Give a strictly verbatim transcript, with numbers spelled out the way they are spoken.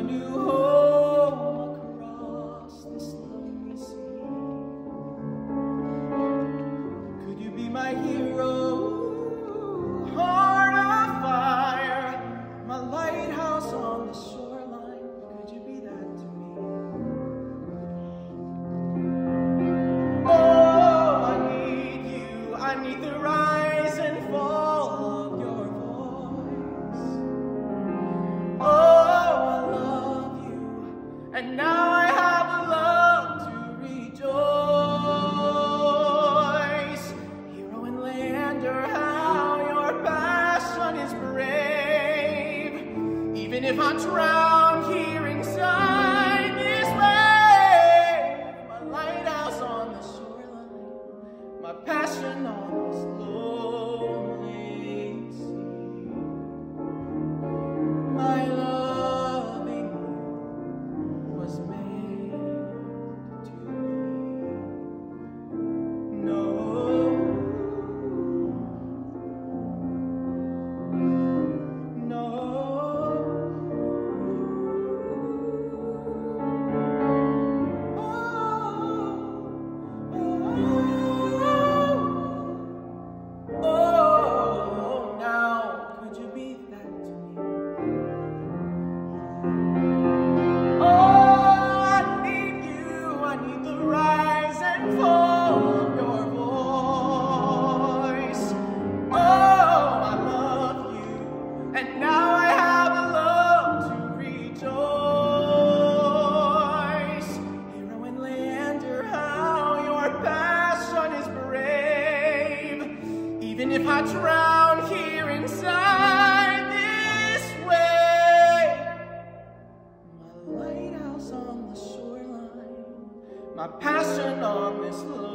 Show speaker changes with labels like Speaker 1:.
Speaker 1: new home across this lonely sea. Could you be my hero, heart of fire, my lighthouse on the shoreline? Could you be that to me? Oh, I need you, I need the rise and fall of your voice. Oh, I love you, and now I have a love to rejoice. Hero and lander, how your passion is brave. Even if I drown here inside this wave, my lighthouse on the shoreline, my passion on this lonely sea. My loving you was made to be. No, no. Oh, now could you be that to me? Oh, I need you, I need the rise and fall of your voice. Oh, I love you, and now I have a love to rejoice. Hero and lander, how your passion is brave. Even if I drown here inside this wave, my lighthouse on the shoreline, my passion on this